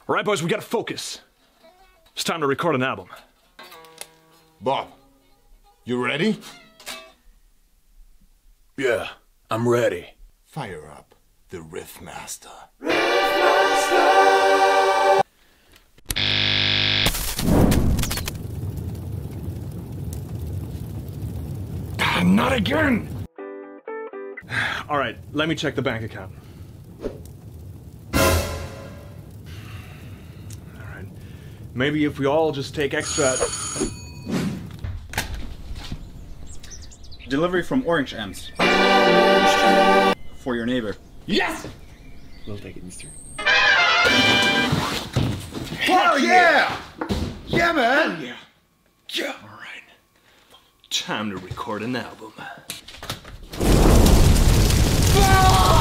All right, boys, we gotta focus. It's time to record an album. Bob, you ready? Yeah, I'm ready. Fire up the Riffmaster. Not again! All right, let me check the bank account. All right, maybe if we all just take extra... Delivery from Orange M's. For your neighbor. Yes! We'll take it, mister. Hell yeah! Yeah, man! Yeah. Yeah. All right. Time to record an album. Ah!